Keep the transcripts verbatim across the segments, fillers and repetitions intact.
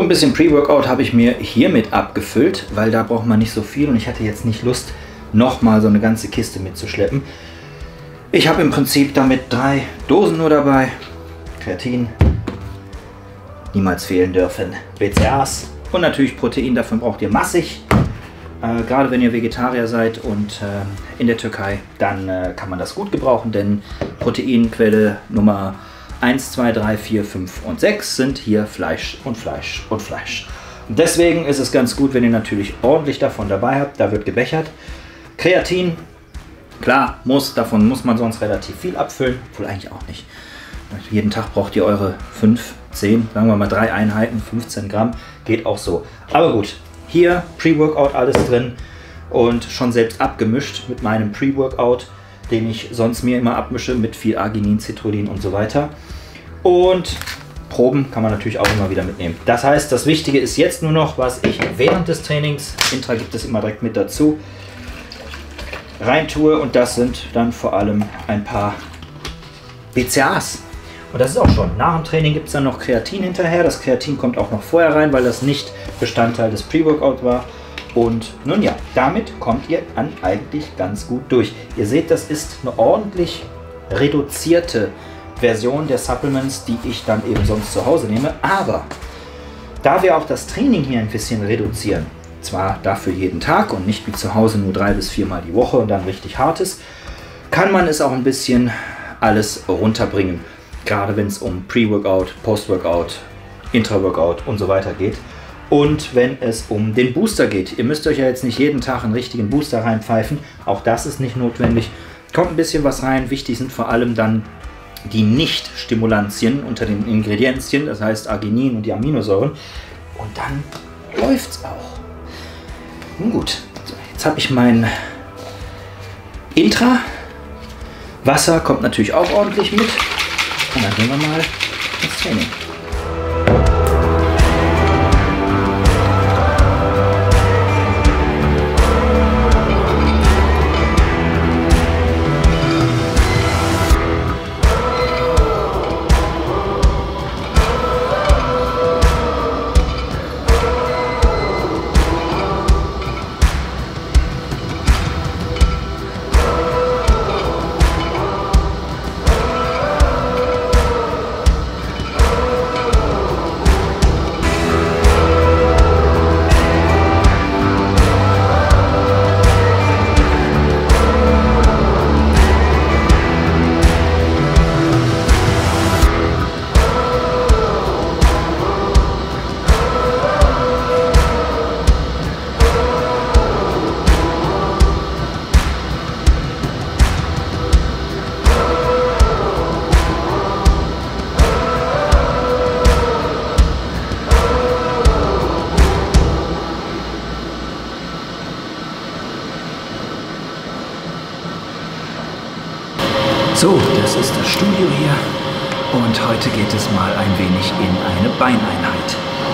ein bisschen Pre-Workout habe ich mir hiermit abgefüllt, weil da braucht man nicht so viel und ich hatte jetzt nicht Lust, nochmal so eine ganze Kiste mitzuschleppen. Ich habe im Prinzip damit drei Dosen nur dabei. Kreatin, niemals fehlen dürfen, B C A As und natürlich Protein, davon braucht ihr massig. Äh, gerade wenn ihr Vegetarier seid und äh, in der Türkei, dann äh, kann man das gut gebrauchen, denn Proteinquelle Nummer eins, zwei, drei, vier, fünf und sechs sind hier Fleisch und Fleisch und Fleisch. Und deswegen ist es ganz gut, wenn ihr natürlich ordentlich davon dabei habt. Da wird gebechert. Kreatin, klar, muss, davon muss man sonst relativ viel abfüllen. Wohl eigentlich auch nicht. Jeden Tag braucht ihr eure fünf, zehn, sagen wir mal drei Einheiten, fünfzehn Gramm. Geht auch so. Aber gut, hier Pre-Workout alles drin und schon selbst abgemischt mit meinem Pre-Workout, den ich sonst mir immer abmische mit viel Arginin, Citrullin und so weiter. Und Proben kann man natürlich auch immer wieder mitnehmen. Das heißt, das Wichtige ist jetzt nur noch, was ich während des Trainings, Intra gibt es immer direkt mit dazu, rein tue. Und das sind dann vor allem ein paar B C A As. Und das ist auch schon. Nach dem Training gibt es dann noch Kreatin hinterher. Das Kreatin kommt auch noch vorher rein, weil das nicht Bestandteil des Pre-Workout war. Und nun ja, damit kommt ihr dann eigentlich ganz gut durch. Ihr seht, das ist eine ordentlich reduzierte Version der Supplements, die ich dann eben sonst zu Hause nehme. Aber da wir auch das Training hier ein bisschen reduzieren, zwar dafür jeden Tag und nicht wie zu Hause nur drei bis viermal die Woche und dann richtig hartes, kann man es auch ein bisschen alles runterbringen. Gerade wenn es um Pre-Workout, Post-Workout, Intra-Workout und so weiter geht. Und wenn es um den Booster geht. Ihr müsst euch ja jetzt nicht jeden Tag einen richtigen Booster reinpfeifen. Auch das ist nicht notwendig. Kommt ein bisschen was rein. Wichtig sind vor allem dann die Nicht-Stimulantien unter den Ingredienzien. Das heißt Arginin und die Aminosäuren. Und dann läuft es auch. Nun gut. So, jetzt habe ich mein Intra. Wasser kommt natürlich auch ordentlich mit. Und dann gehen wir mal ins Training. So, das ist das Studio hier und heute geht es mal ein wenig in eine Beineinheit.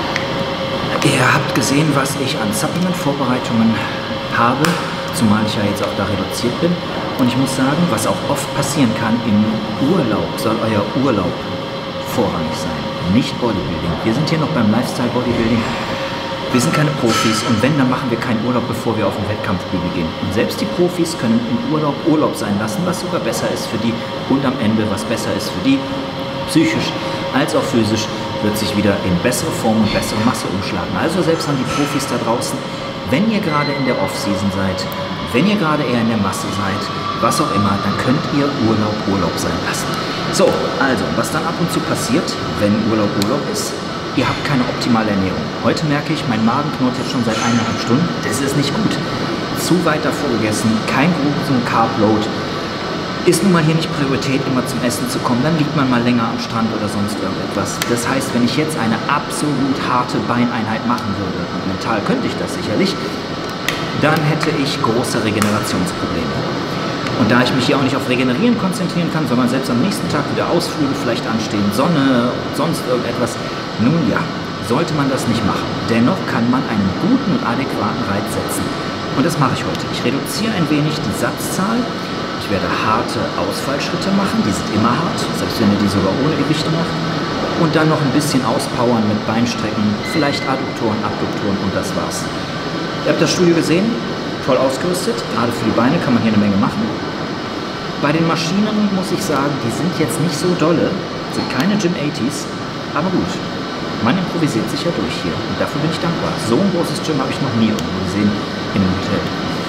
Ihr habt gesehen, was ich an Supplement-Vorbereitungen habe, zumal ich ja jetzt auch da reduziert bin. Und ich muss sagen, was auch oft passieren kann, im Urlaub soll euer Urlaub vorrangig sein, nicht Bodybuilding. Wir sind hier noch beim Lifestyle-Bodybuilding. Wir sind keine Profis und wenn, dann machen wir keinen Urlaub, bevor wir auf den Wettkampfbühne gehen. Und selbst die Profis können im Urlaub Urlaub sein lassen, was sogar besser ist für die und am Ende, was besser ist für die, psychisch als auch physisch, wird sich wieder in bessere Form und bessere Masse umschlagen. Also selbst an die Profis da draußen, wenn ihr gerade in der Off-Season seid, wenn ihr gerade eher in der Masse seid, was auch immer, dann könnt ihr Urlaub Urlaub sein lassen. So, also, was dann ab und zu passiert, wenn Urlaub Urlaub ist, ihr habt keine optimale Ernährung. Heute merke ich, mein Magen knurrt jetzt schon seit eineinhalb Stunden. Das ist nicht gut. Zu weit davor gegessen, kein großen Carb-Load. Ist nun mal hier nicht Priorität, immer zum Essen zu kommen. Dann liegt man mal länger am Strand oder sonst irgendetwas. Das heißt, wenn ich jetzt eine absolut harte Beineinheit machen würde, und mental könnte ich das sicherlich, dann hätte ich große Regenerationsprobleme. Und da ich mich hier auch nicht auf Regenerieren konzentrieren kann, sondern selbst am nächsten Tag wieder Ausflüge vielleicht anstehen, Sonne, sonst irgendetwas, nun ja, sollte man das nicht machen. Dennoch kann man einen guten und adäquaten Reiz setzen. Und das mache ich heute. Ich reduziere ein wenig die Satzzahl. Ich werde harte Ausfallschritte machen. Die sind immer hart, selbst wenn ihr die sogar ohne Gewichte macht. und dann noch ein bisschen auspowern mit Beinstrecken, vielleicht Adduktoren, Abduktoren und das war's. Ihr habt das Studio gesehen, voll ausgerüstet, gerade für die Beine kann man hier eine Menge machen. Bei den Maschinen muss ich sagen, die sind jetzt nicht so dolle, sind keine Gym achtziger, aber gut, man improvisiert sich ja durch hier und dafür bin ich dankbar. So ein großes Gym habe ich noch nie irgendwo gesehen in einem Hotel.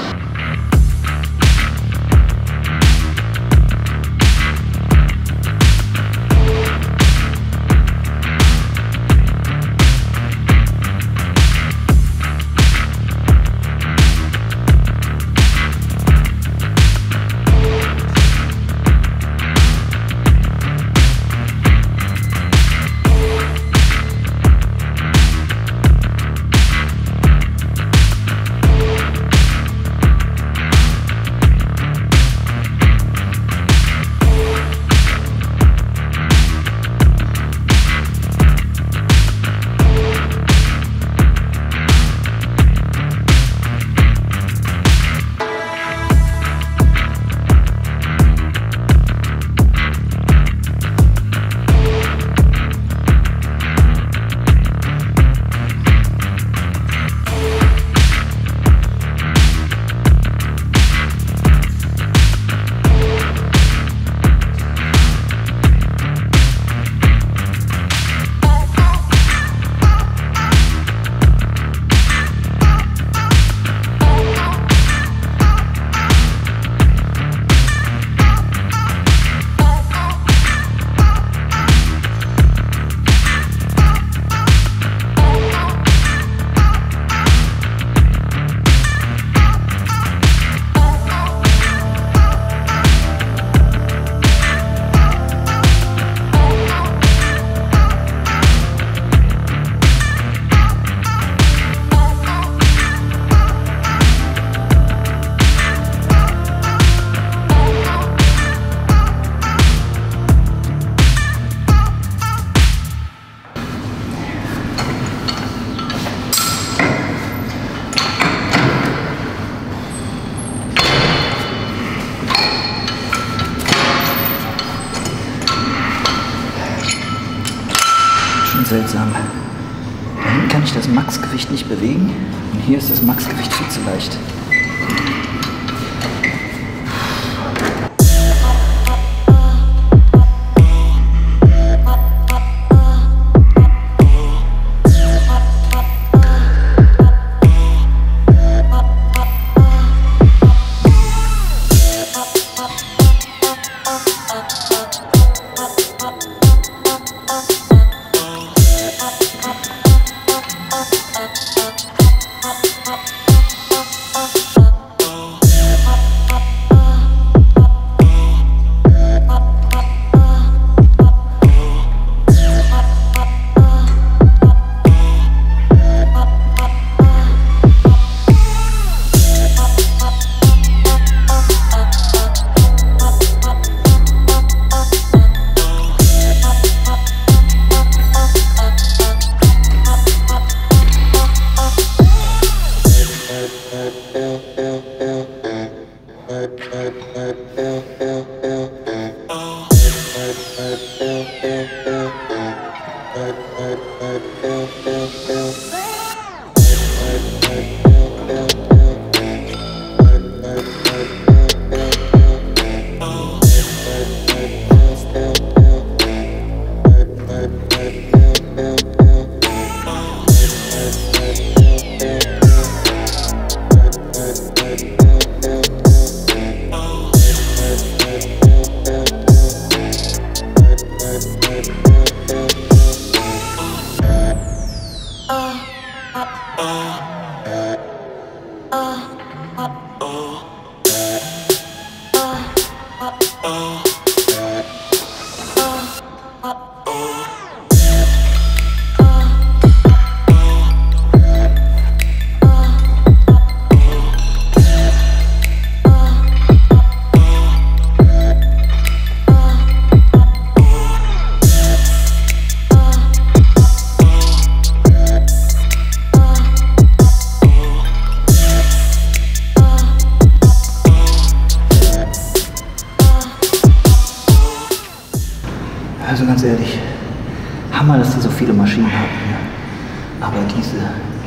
Seltsam. Da hinten kann ich das Maxgewicht nicht bewegen und hier ist das Maxgewicht viel zu leicht.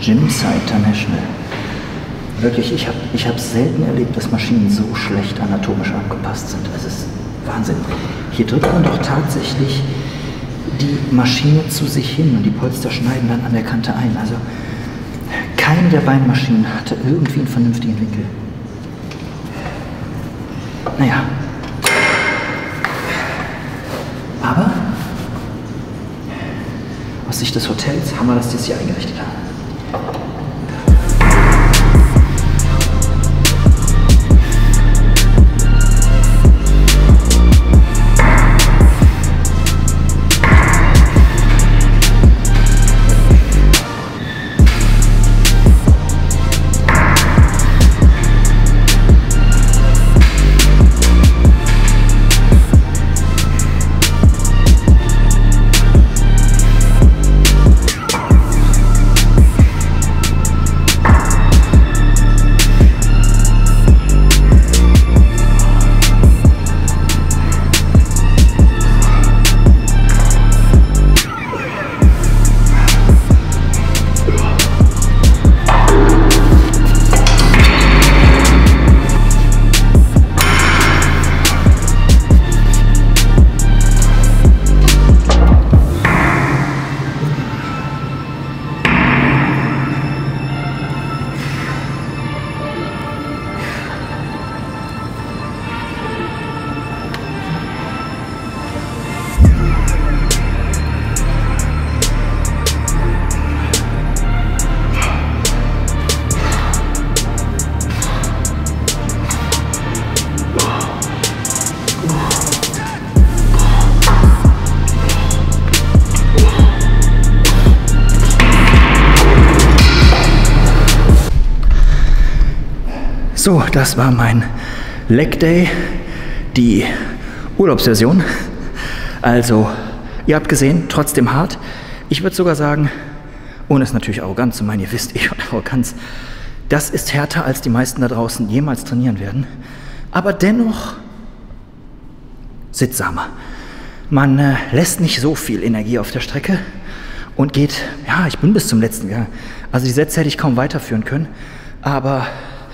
Gymsci International. Wirklich, ich habe ich hab selten erlebt, dass Maschinen so schlecht anatomisch angepasst sind. Es ist Wahnsinn. Hier drückt man doch tatsächlich die Maschine zu sich hin und die Polster schneiden dann an der Kante ein. Also keine der beiden Maschinen hatte irgendwie einen vernünftigen Winkel. Naja. Aber aus Sicht des Hotels haben wir das jetzt hier eingerichtet. So, das war mein Leg Day, die Urlaubsversion. Also, ihr habt gesehen, trotzdem hart. Ich würde sogar sagen, ohne es natürlich arrogant zu meinen, ihr wisst, ich und Arroganz, das ist härter, als die meisten da draußen jemals trainieren werden. Aber dennoch sittsamer. Man äh, lässt nicht so viel Energie auf der Strecke und geht, ja, ich bin bis zum letzten Jahr. Also die Sätze hätte ich kaum weiterführen können, aber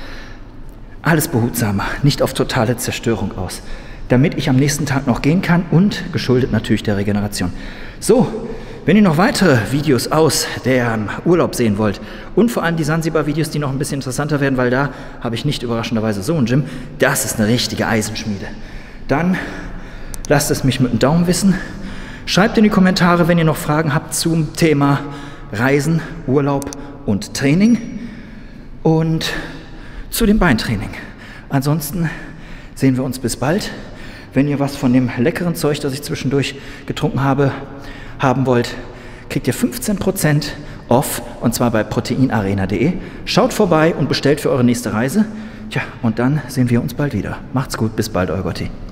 alles behutsamer, nicht auf totale Zerstörung aus, damit ich am nächsten Tag noch gehen kann und geschuldet natürlich der Regeneration. So, wenn ihr noch weitere Videos aus dem Urlaub sehen wollt und vor allem die Sansibar-Videos, die noch ein bisschen interessanter werden, weil da habe ich nicht überraschenderweise so ein Gym, das ist eine richtige Eisenschmiede, dann lasst es mich mit dem Daumen wissen. Schreibt in die Kommentare, wenn ihr noch Fragen habt zum Thema Reisen, Urlaub und Training und zu dem Beintraining. Ansonsten sehen wir uns bis bald. Wenn ihr was von dem leckeren Zeug, das ich zwischendurch getrunken habe, haben wollt, kriegt ihr fünfzehn Prozent off, und zwar bei proteinarena punkt de. Schaut vorbei und bestellt für eure nächste Reise. Tja, und dann sehen wir uns bald wieder. Macht's gut, bis bald, euer Gotti.